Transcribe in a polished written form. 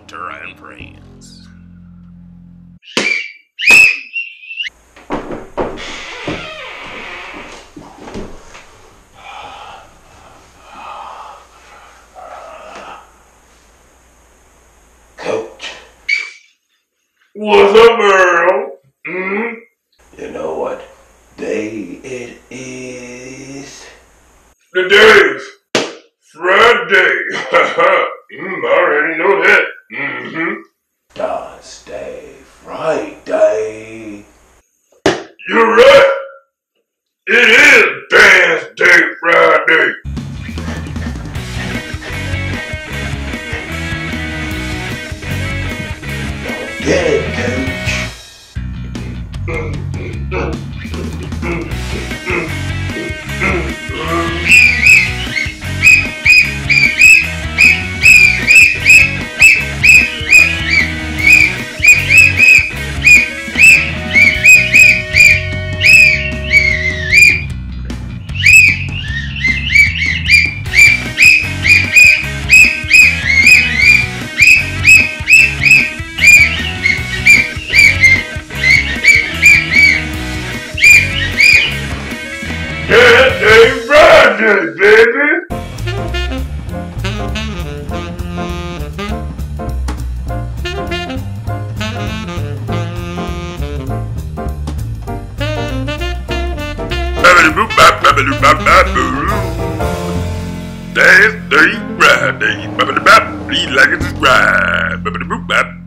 Walter and friends. Coach. What's up, Earl? You know what day it is? The day's Friday. I already know that. Thursday, Friday. You're right. It is Dance Day Friday. Get it, Coach. Dance Day Friday, baby. Dance Day Friday. Please like and subscribe.